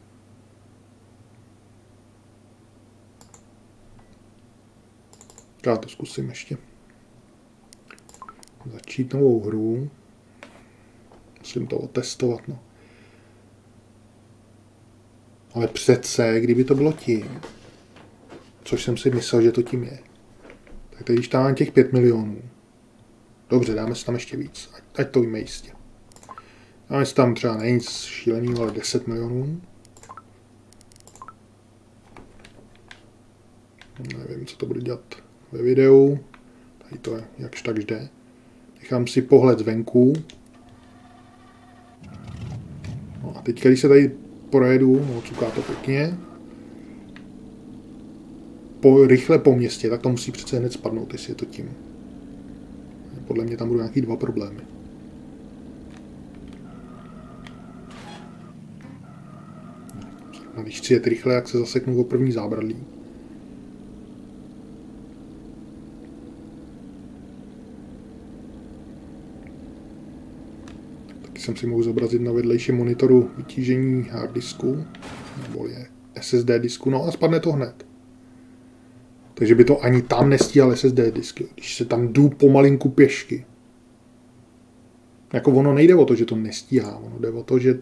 Já to zkusím ještě. Začít novou hru. Musím to otestovat, no. Ale přece, kdyby to bylo tím, což jsem si myslel, že to tím je, tak teď když tam mám těch pět milionů, dobře, dáme si tam ještě víc, ať, ať to víme jistě. Dáme si tam třeba ne nic šíleného, ale deset milionů. Nevím, co to bude dělat ve videu. Tady to je jakž tak jde. Nechám si pohled zvenku. No a teď, když se tady projedu, no cuká to pěkně, po, rychle po městě, tak to musí přece hned spadnout, jestli je to tím. Podle mě tam budou nějaký dva problémy. No, když chci jet rychle, jak se zaseknu o první zábradlí. Taky jsem si mohl zobrazit na vedlejším monitoru vytížení hard disku, nebo je S S D disku, no a spadne to hned. Takže by to ani tam nestíhal S S D disky, když se tam jdu pomalinku pěšky. Jako ono nejde o to, že to nestíhá, ono jde o to, že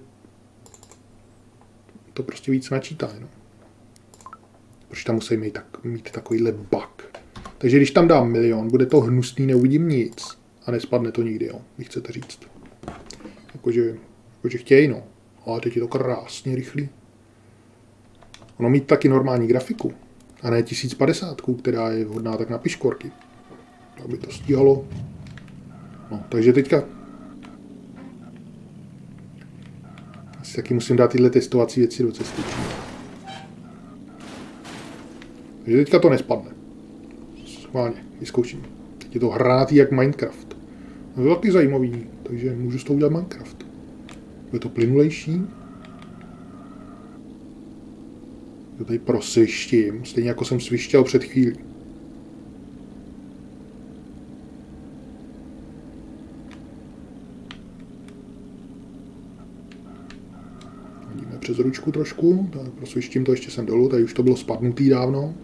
to prostě víc načítá jenom. Protože tam musí mít, tak, mít takovýhle bug. Takže když tam dám milion, bude to hnusný, neuvidím nic. A nespadne to nikdy, jo, když chcete říct. Jakože, jakože chtějí, no. Ale teď je to krásně rychlý. Ono mít taky normální grafiku. A ne tisíc padesát, která je vhodná tak na piškorky. Aby to stíhalo. No, takže teďka asi taky musím dát tyhle testovací věci do cesty. Takže teďka to nespadne. Schválně, vyzkouším. Teď je to hranatý jak Minecraft. No, to je taky zajímavý, takže můžu s toho udělat Minecraft. Je to plynulejší. To tady prosvištím, stejně jako jsem svištěl před chvílí. Hodíme přes ručku trošku, tak prosvištím to ještě sem dolů, tady už to bylo spadnutý dávno.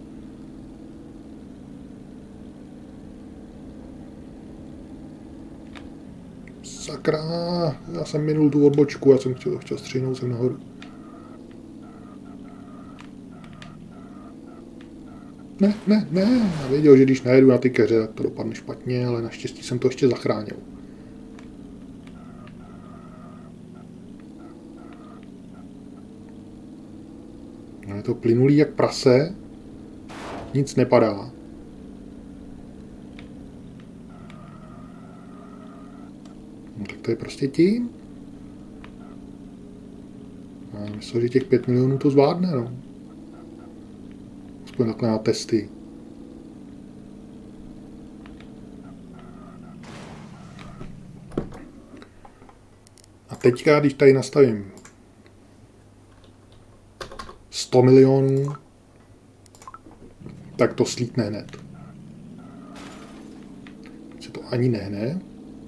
Sakra, já jsem minul tu odbočku, já jsem chtěl, chtěl střihnout sem nahoru. Ne, ne, ne, já věděl, že když najedu na ty keře, tak to dopadne špatně, ale naštěstí jsem to ještě zachránil. No, je to plynulý jak prase, nic nepadá. No, tak to je prostě tím. Já myslím, že těch pět milionů to zvládne, no. Aspoň takhle na testy. A teďka, když tady nastavím sto milionů, tak to slítne hned. Se to ani nehne.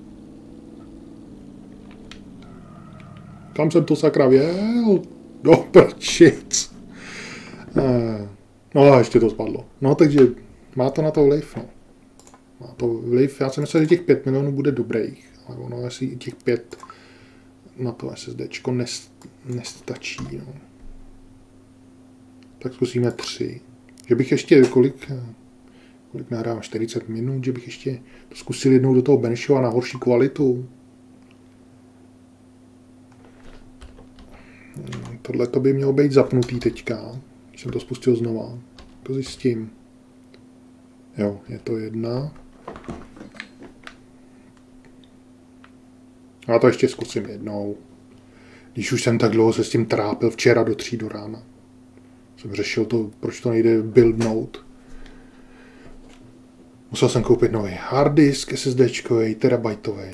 Kam jsem to sakra věl? Do prčic. No a ještě to spadlo. No takže má to na to vliv, no. Má to vliv, já si myslím, že těch pět milionů bude dobrých, ale ono jestli těch pět na to SSDčko nestačí, no. Tak zkusíme tři. Že bych ještě, kolik, kolik nahrávám, čtyřicet minut, že bych ještě to zkusil jednou do toho benchu a na horší kvalitu. Tohle to by mělo být zapnutý teďka, když jsem to spustil znova. To zjistím. Jo, je to jedna. A to ještě zkusím jednou. Když už jsem tak dlouho se s tím trápil včera do tří do rána. Jsem řešil to, proč to nejde buildnout. Musel jsem koupit nový hard disk, SSDčkový, terabajtový.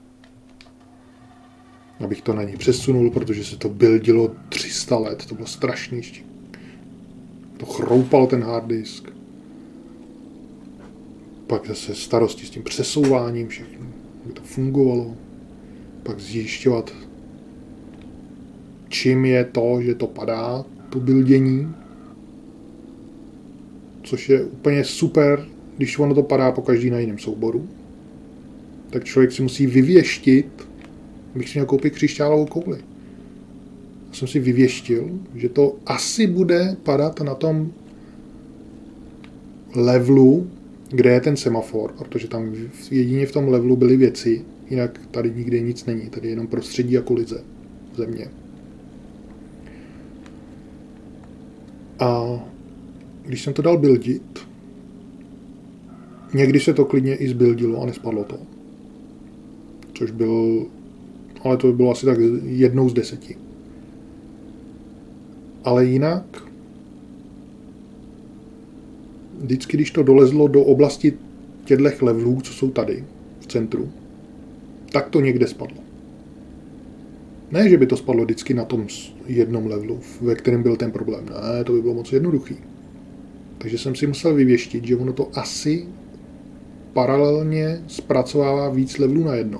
Abych to na něj přesunul, protože se to buildilo tři sta let. To bylo strašný ještě. To chroupal ten hard disk. Pak zase starosti s tím přesouváním všechno. aby to fungovalo, pak zjišťovat, čím je to, že to padá, to buildění, což je úplně super, když ono to padá po každý na jiném souboru, tak člověk si musí vyvěštit, abych si měl koupit křišťálovou kouli. Já jsem si vyvěštil, že to asi bude padat na tom levelu, kde je ten semafor, protože tam jedině v tom levelu byly věci, jinak tady nikde nic není, tady je jenom prostředí a kolize země. A když jsem to dal buildit, někdy se to klidně i zbuildilo a nespadlo to. Což byl, ale to by bylo asi tak jednou z deseti. Ale jinak, vždycky, když to dolezlo do oblasti těchto levelů, co jsou tady v centru, tak to někde spadlo. Ne, že by to spadlo vždycky na tom jednom levelu, ve kterém byl ten problém. Ne, to by bylo moc jednoduchý. Takže jsem si musel vyvěštit, že ono to asi paralelně zpracovává víc levelů najednou.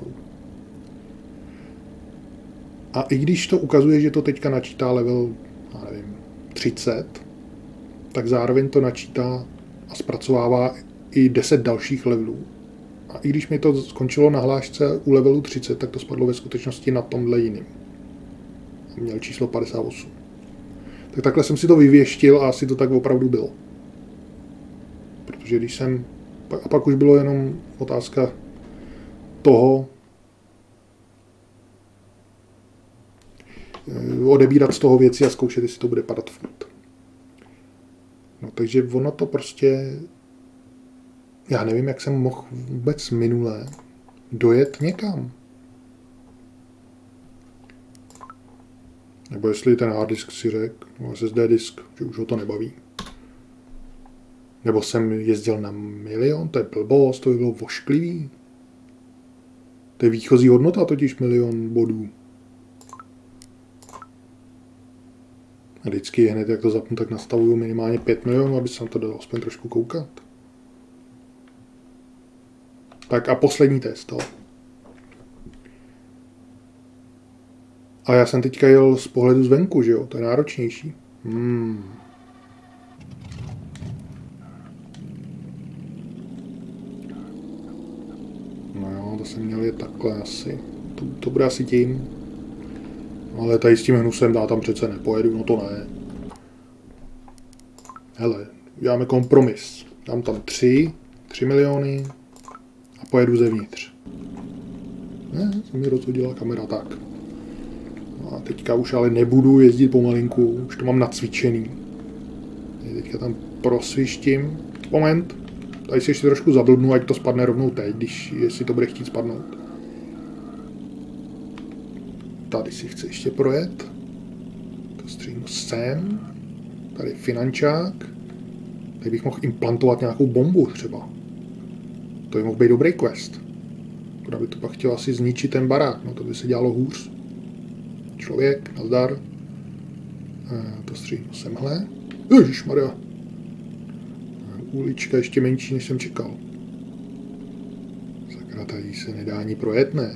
A i když to ukazuje, že to teďka načítá level, já nevím, třicet, tak zároveň to načítá a zpracovává i deset dalších levelů. A i když mi to skončilo na hlášce u levelu třicet, tak to spadlo ve skutečnosti na tomhle jiným. Měl číslo padesát osm. Tak takhle jsem si to vyvěštil a asi to tak opravdu bylo. Protože když jsem... A pak už bylo jenom otázka toho, odebírat z toho věci a zkoušet, jestli to bude padat furt. No takže ono to prostě... Já nevím, jak jsem mohl vůbec minulé dojet někam. Nebo jestli ten hard disk si řekl, nebo S S D disk, že už ho to nebaví. Nebo jsem jezdil na milion, to je blbost, to by bylo vošklivý. To je výchozí hodnota, totiž milion bodů. A vždycky hned, jak to zapnu, tak nastavuju minimálně pět milionů, aby se na to dalo aspoň trošku koukat. Tak a poslední test. To. A já jsem teďka jel z pohledu zvenku, že jo? To je náročnější. Hmm. No jo, to jsem měl jet takhle asi. To, to bude asi tím. Ale tady s tím hnusem dá tam přece nepojedu, no to ne. Hele, uděláme kompromis. Dám tam tři, tři miliony a pojedu zevnitř. Ne, se mi rozhodila kamera tak. No a teďka už ale nebudu jezdit pomalinku, už to mám nacvičený. Teďka tam prosvištím. Moment, tady si ještě trošku zablbnu, ať to spadne rovnou teď, když jestli to bude chtít spadnout. Tady si chci ještě projet. To stříhnu sem. Tady finančák. Tady bych mohl implantovat nějakou bombu třeba. To by mohl být dobrý quest. Kdo by to pak chtěl asi zničit ten barák. No to by se dělalo hůř. Člověk, nazdar. E, to stříhnu semhle. Ježišmarja. Ulička ještě menší, než jsem čekal. Sakra, tady se nedá ani projet, ne?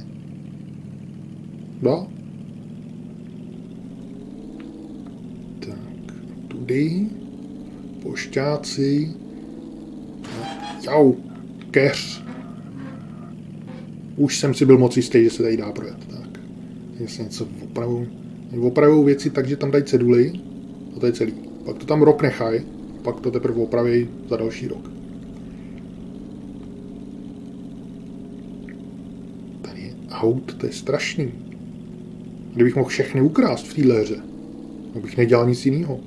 Dá? Tak, tudy. Pošťáci. Jau, keř. Už jsem si byl moc jistý, že se tady dá projet. Tak, jestli něco opravu. Opravují věci tak, že tam dají ceduly. A to je celý. Pak to tam rok nechaj. Pak to teprve opraví za další rok. Tady je aut, to je strašný. Kdybych mohl všechny ukrást v téhle hře, tak bych nedělal nic jiného.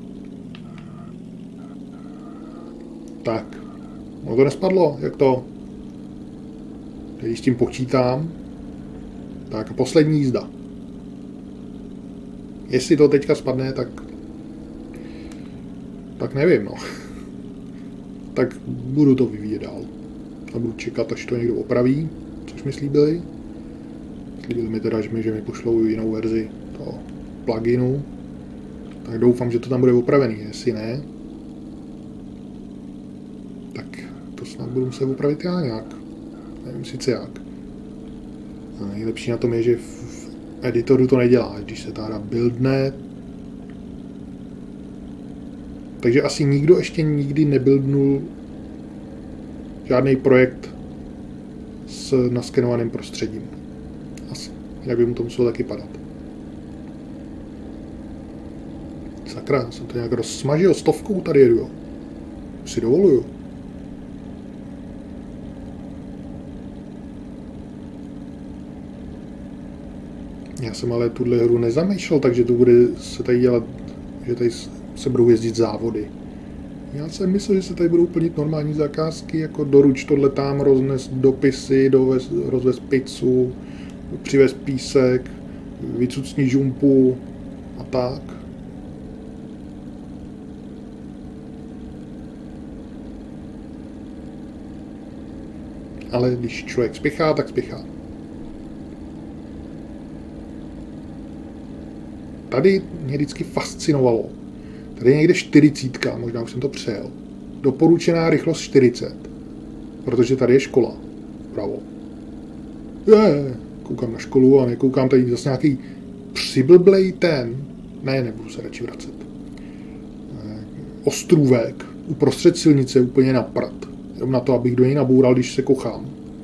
Tak, no to nespadlo, jak to? Teď s tím počítám. Tak a poslední jízda. Jestli to teďka spadne, tak tak nevím, no. Tak budu to vyvíjet dál. A budu čekat, až to někdo opraví, což mi slíbili. Slíbili mi teda, že mi, že mi pošlou jinou verzi toho pluginu. Tak doufám, že to tam bude opravený. Jestli ne, tak to snad budu muset opravit já nějak. Nevím sice jak. A nejlepší na tom je, že v editoru to nedělá, když se ta hra buildne. Takže asi nikdo ještě nikdy nebuildnul žádný projekt s naskenovaným prostředím. Asi. Jinak by mu to muselo taky padat. Sakra, jsem to nějak rozsmažil stovkou, tady jedu. Si dovoluju. Já jsem ale tuhle hru nezamýšlel, takže to bude se tady dělat, že tady se budou jezdit závody. Já jsem myslel, že se tady budou plnit normální zakázky, jako doruč tohle tam, roznes dopisy, dovez, rozvez pizzu, přivez písek, vycucni žumpu a tak. Ale když člověk spěchá, tak spěchá. Tady mě vždycky fascinovalo. Tady je někde čtyřicítka, možná už jsem to přejel. Doporučená rychlost čtyřicet. Protože tady je škola. Bravo. Je, koukám na školu a nekoukám tady zase nějaký přiblblej ten. Ne, nebudu se radši vracet. Ostrůvek uprostřed silnice úplně na prd. Jenom na to, abych do něj naboural, když se kochám.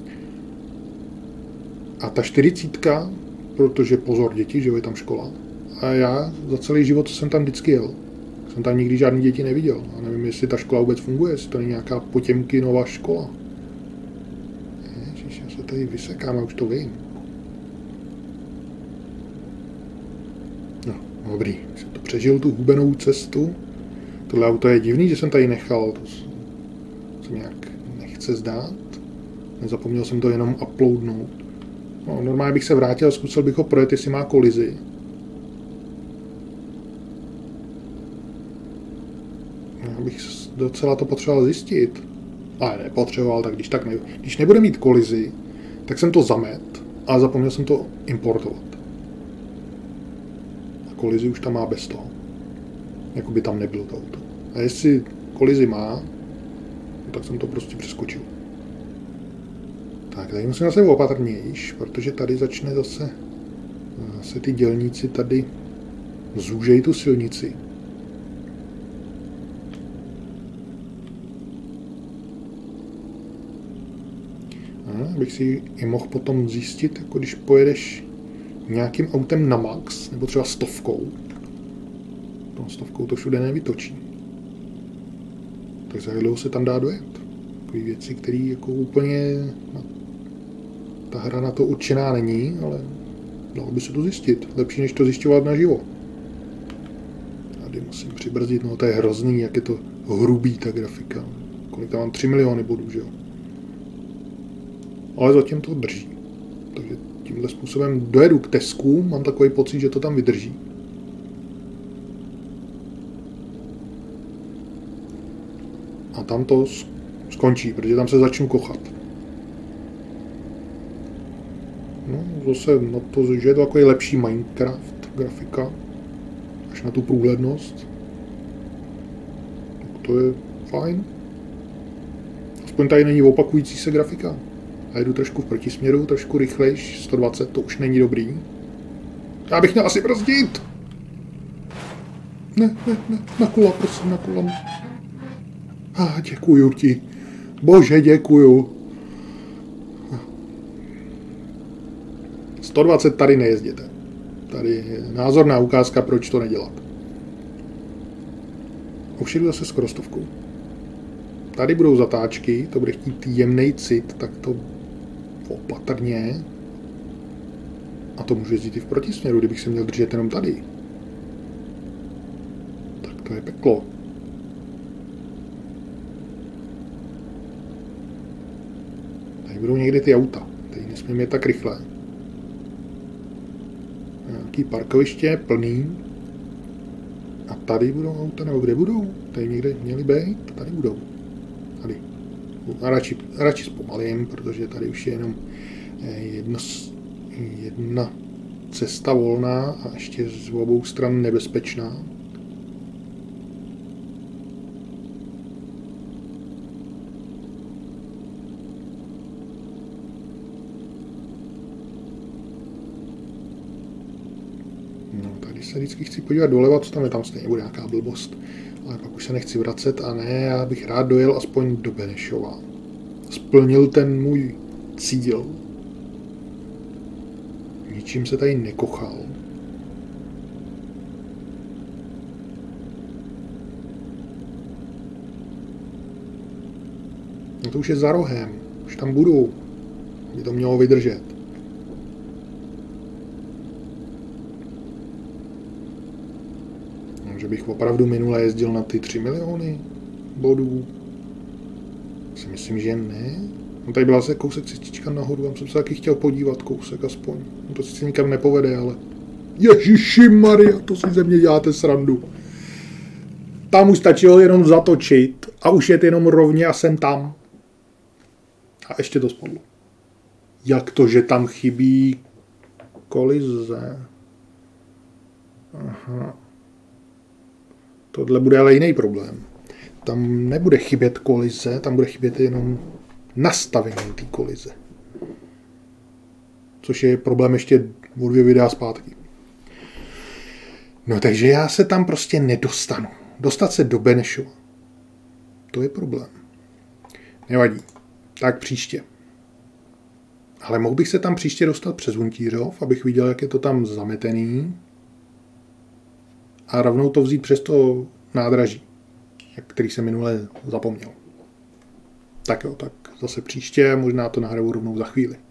A ta čtyřicítka, protože pozor děti, že je tam škola. A já za celý život, co jsem tam vždycky jel, jsem tam nikdy žádný děti neviděl. A nevím, jestli ta škola vůbec funguje, jestli to není nějaká Potěmkinova škola. Ježiš, já se tady vysekám, já už to vím. No, dobrý, jsem to přežil, tu hubenou cestu. Tohle auto je divný, že jsem tady nechal, to se nějak nechce zdát. Nezapomněl jsem to jenom uploadnout. No, normálně bych se vrátil a zkusil bych ho projet, jestli má kolizi. Já bych docela to potřeboval zjistit. Ale nepotřeboval, tak když, tak ne, když nebude mít kolizi, tak jsem to zamet a zapomněl jsem to importovat. A kolizi už tam má bez toho. Jako by tam nebylo to auto. A jestli kolizi má, tak jsem to prostě přeskočil. Tak, tady musím zase opatrnější, protože tady začne zase, zase ty dělníci tady zúžejí tu silnici. Abych si i mohl potom zjistit, jako když pojedeš nějakým autem na max, nebo třeba stovkou. No, stovkou to všude nevytočí. Tak za dlouho se tam dá dojet. Takové věci, které jako úplně... Ta hra na to určená není, ale dalo by se to zjistit. Lepší, než to zjišťovat naživo. Tady musím přibrzdit, no to je hrozný, jak je to hrubý ta grafika. Kolik tam mám? tři miliony bodů, že jo? Ale zatím to drží. Takže tímhle způsobem dojedu k Tesku, mám takový pocit, že to tam vydrží. A tam to skončí, protože tam se začnu kochat. No, zase na to, že je to takový lepší Minecraft grafika, až na tu průhlednost. Tak to je fajn. Aspoň tady není opakující se grafika. A jedu trošku v protisměru, trošku rychlejš, sto dvacet, to už není dobrý. Já bych měl asi brzdit! Ne, ne, ne, na kola, prosím, na kola. Ah, děkuju ti. Bože, děkuju. sto dvacet tady nejezděte. Tady je názorná ukázka, proč to nedělat. Už jdu zase skoro stovkou. Tady budou zatáčky, to bude chtít jemnej cit, tak to opatrně. A to můžu jezdit i v protisměru, kdybych se měl držet jenom tady. Tak to je peklo. Tady budou někde ty auta. Tady nesmím jet tak rychle. Nějaký parkoviště plný. A tady budou auta, nebo kde budou? Tady někde měly být? Tady budou. Tady. A radši, radši zpomalím, protože tady už je jenom jedno, jedna cesta volná a ještě z obou stran nebezpečná. Když se vždycky chci podívat doleva, co tam je, tam stejně bude nějaká blbost. Ale pak už se nechci vracet a ne, já bych rád dojel aspoň do Benešova. Splnil ten můj cíl. Ničím se tady nekochal. No to už je za rohem. Už tam budu. By to mělo vydržet. No, že bych opravdu minule jezdil na ty tři miliony bodů. Si myslím, že ne. No tady byla se kousek cestička nahoru, tam jsem se taky chtěl podívat kousek aspoň. No to sice nikam nepovede, ale... Ježišimaria, to si ze mě děláte srandu. Tam už stačilo jenom zatočit a už je to jenom rovně a jsem tam. A ještě to spadlo. Jak to, že tam chybí kolize? Aha. Tohle bude ale jiný problém. Tam nebude chybět kolize, tam bude chybět jenom nastavení té kolize. Což je problém ještě o dvě videa zpátky. No takže já se tam prostě nedostanu. Dostat se do Benešova. To je problém. Nevadí. Tak příště. Ale mohl bych se tam příště dostat přes Huntířov, abych viděl, jak je to tam zametený. A rovnou to vzít přes to nádraží, který jsem minule zapomněl. Tak jo, tak zase příště, možná to nahraju rovnou za chvíli.